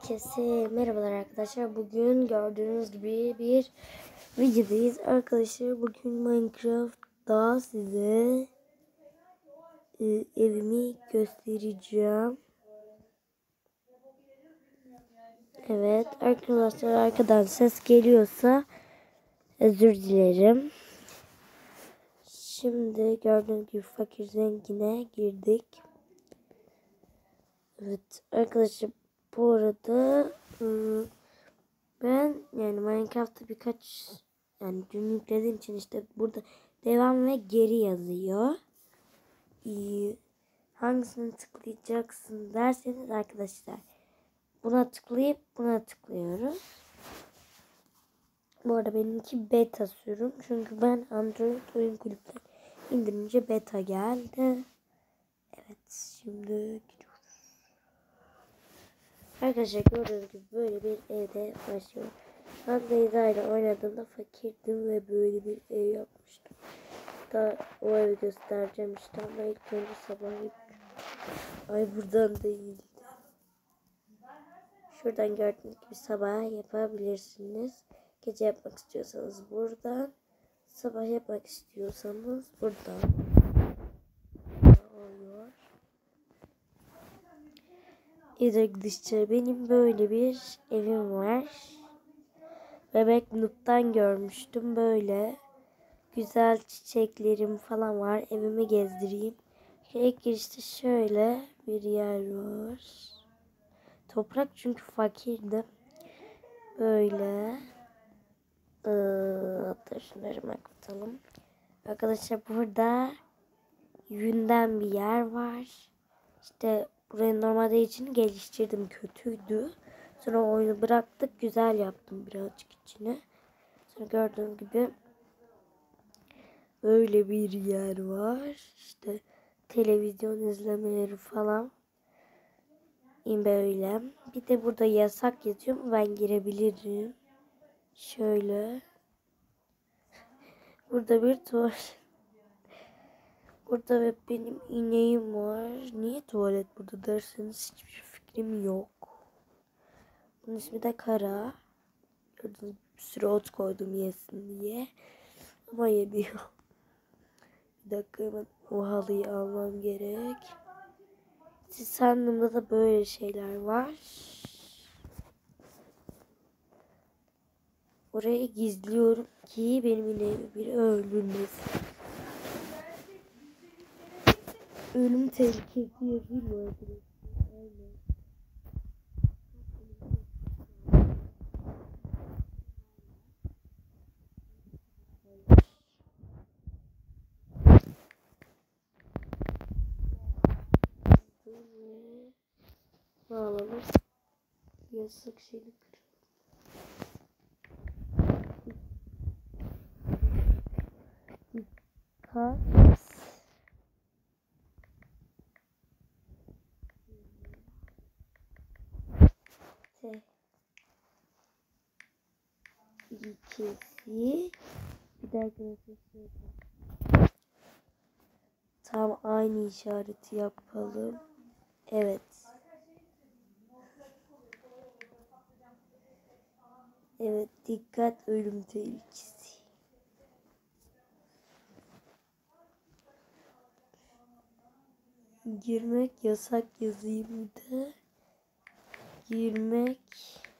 Herkese merhabalar arkadaşlar. Bugün gördüğünüz gibi bir videodayız. Arkadaşlar bugün Minecraft'ta size evimi göstereceğim. Evet arkadaşlar, arkadan ses geliyorsa özür dilerim. Şimdi gördüğünüz gibi fakir zengine girdik. Evet arkadaşlar, bu arada ben Minecraft'ta dün yüklediğim için işte burada devam ve geri yazıyor. Hangisini tıklayacaksın derseniz arkadaşlar, buna tıklayıp buna tıklıyoruz. Bu arada benimki beta sürüm, çünkü ben Android oyun kulüpten indirince beta geldi. Evet, şimdi gidiyoruz. Arkadaşlar gördüğünüz gibi böyle bir evde başlıyorum. Ben Beyza ile oynadığımda fakirdim ve böyle bir ev yapmıştım. Da o evi göstereceğim işte, ama ilk önce sabah buradan değildi. Şuradan gördüğünüz gibi sabah yapabilirsiniz. Gece yapmak istiyorsanız buradan, sabah yapmak istiyorsanız buradan oluyor. Arkadaşlar benim böyle bir evim var. Bebek Noob'dan görmüştüm. Böyle güzel çiçeklerim falan var. Evimi gezdireyim. İlk girişte şöyle bir yer var. Toprak, çünkü fakirdim. Böyle şunları kapatalım. Arkadaşlar burada yünden bir yer var. İşte burayı normalde için geliştirdim, kötüydü. Sonra oyunu bıraktık, güzel yaptım birazcık içine. Sonra gördüğünüz gibi böyle bir yer var. İşte televizyon izlemeleri falan. Böyle. Bir de burada yasak yazıyor mu? Ben girebilirim. Şöyle. Burada bir tuvalet. Burada ve benim ineğim var. Niye tuvalet burada derseniz hiçbir fikrim yok. Bunun ismi de Kara. Gördüğünüz gibi bir sürü ot koydum yesin diye. Ama yemiyor. Bir dakika, hemen o halıyı almam gerek. Sandığımda da böyle şeyler var. Orayı gizliyorum ki benim ineğimi biri öldürmesin. Ölüm tehlikesi yazayım mı arkadaşlar? Aynen. Bağlamış. Yasak şeyini dikkat. İkisi. Bir dakika. Tam aynı işareti yapalım. Evet. Evet, dikkat, ölüm tehlikesi. Girmek yasak yazayım da. Girmek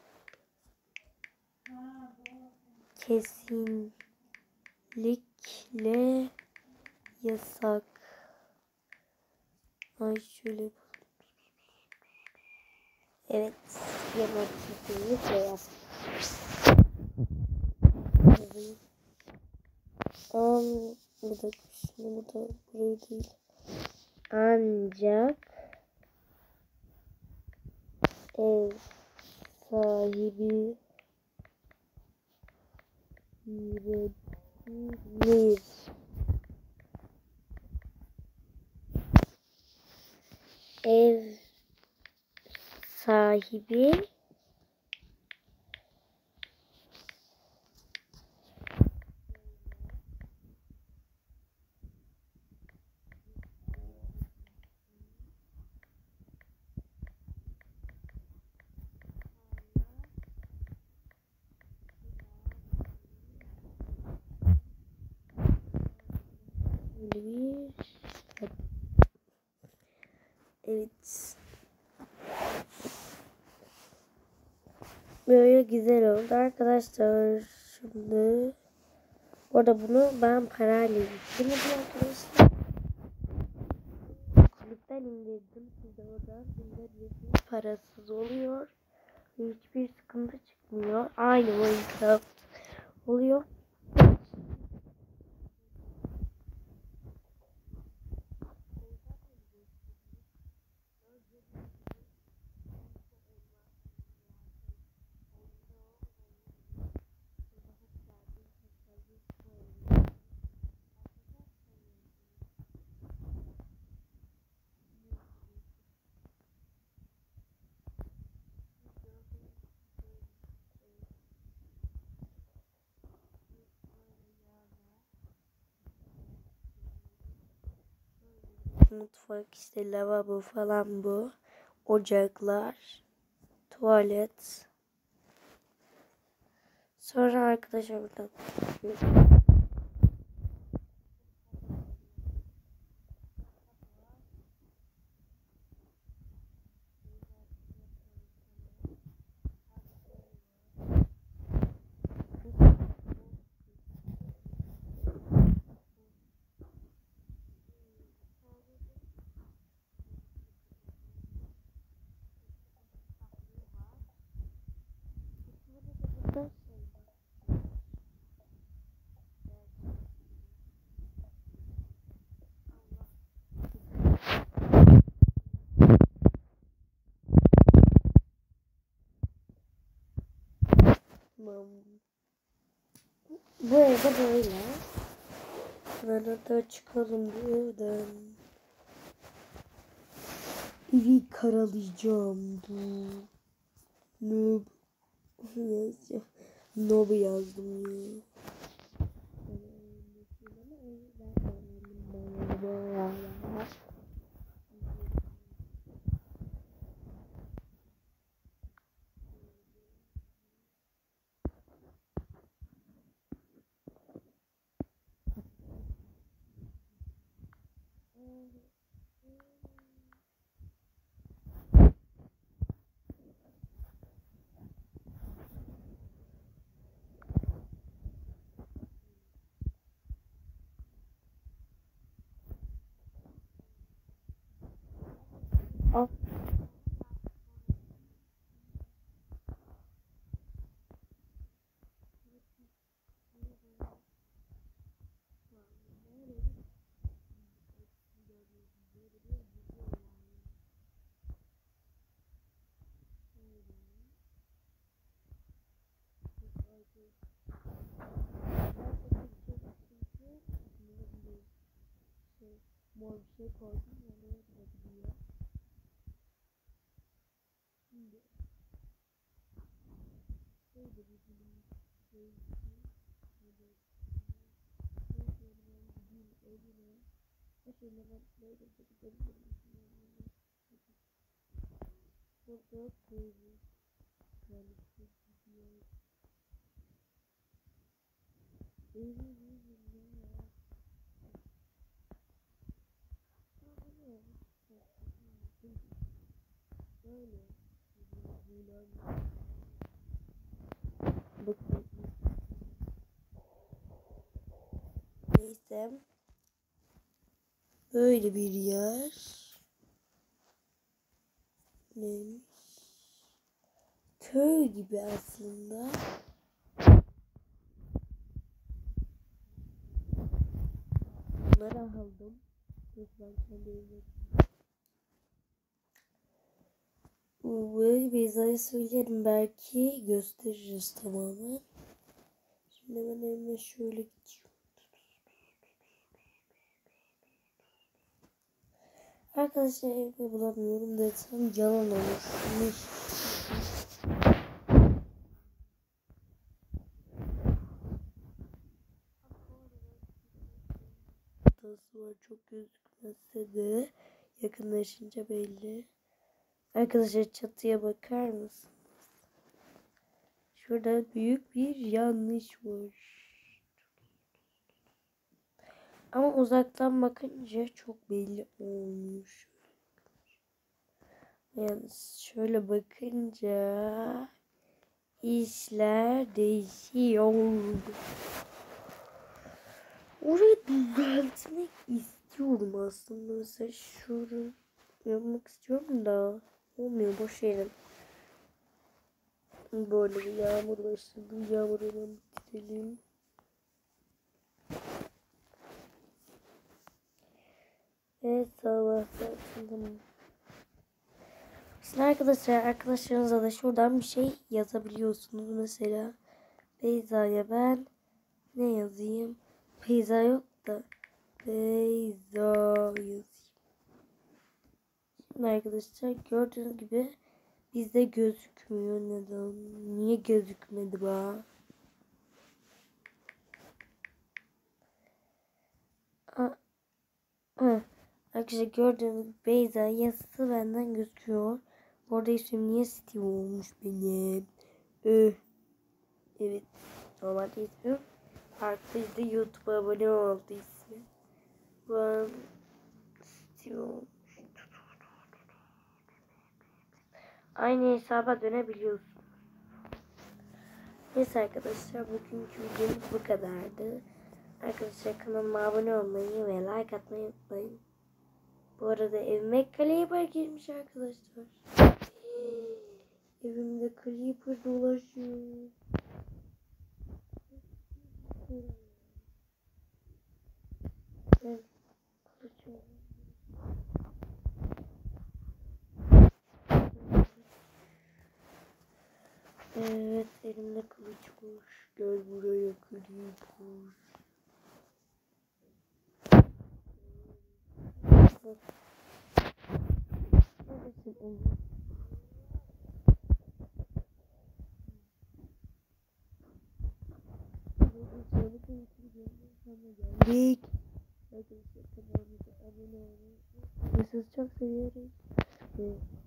kesinlikle yasak. Ay şöyle. Evet, girmek kesinlikle yasak. Burada burayı değil. Ancak ev sahibi girebilir. Ev sahibi Evet. Böyle güzel oldu arkadaşlar. Şimdi orada bunu ben parayla indirdim arkadaşlar. Kulüpten indirdim. Siz de oradan indirebilirsiniz. Parasız oluyor. Hiçbir sıkıntı çıkmıyor. Aynı Minecraft oluyor. Mutfak işte lavabo falan bu. Ocaklar. Tuvalet. Sonra arkadaşlar buradan. Bu evde böyle. Ben da çıkalım bu evden. Evi karalayacağım bu. Noob. Yazacağım. Noob yazdım ya. Mor bir şey koydum. Yanına gidebiliyor. Şimdi şöyle bir film evine. Şöyle ben böyle gidebilirim. Burada koyuyor. Yani gidiyor. Evine böyle. Bakın. Neyse. Böyle bir yer. Neymiş? Köy gibi aslında. Bunları aldım. Ben kendi evime. Böyle Beyza'ya söylerim, belki gösteririz tamamen. Şimdi ben evime şöyle gidiyorum. Arkadaşlar evde bulamıyorum desem yalan olur. Hatası var, çok gözükmezse de yakınlaşınca belli. Arkadaşlar çatıya bakar mısın? Şurada büyük bir yanlış var. Ama uzaktan bakınca çok belli olmuyor. Yani şöyle bakınca işler değişiyor. Orayı düzeltmek istiyorum aslında. Mesela şunu yapmak istiyorum da olmuyor, boş verin. Böyle bir yağmur başladı. Yağmuru hemen bitirelim. Evet, sabah zaten. Şimdi arkadaşlarınıza da şuradan bir şey yazabiliyorsunuz. Mesela Beyza'ya ben ne yazayım? Beyza yok da Beyza yazayım. Şimdi arkadaşlar gördüğünüz gibi bizde gözükmüyor. Neden? Niye gözükmedi bu? Arkadaşlar gördüğünüz gibi Beyza yazısı benden gözüküyor. Bu arada ismim niye Steve olmuş benim? Evet. Normalde ismim farklıydı. YouTube'a abone oldu ismi. Bu an Steve olmuş. Aynı hesaba dönebiliyorsun. Neyse arkadaşlar, bugünkü videomuz bu kadardı. Arkadaşlar kanalıma abone olmayı ve like atmayı unutmayın. Bu arada evime Creeper girmiş arkadaşlar. Evimde Creeper dolaşıyor. Evet. Evet, elimde kılıç var. Gel buraya Creeper. Neredesin oğlum? Geldik. Arkadaşlar kanalımıza abone olmayı. Sizi çok seviyoruz.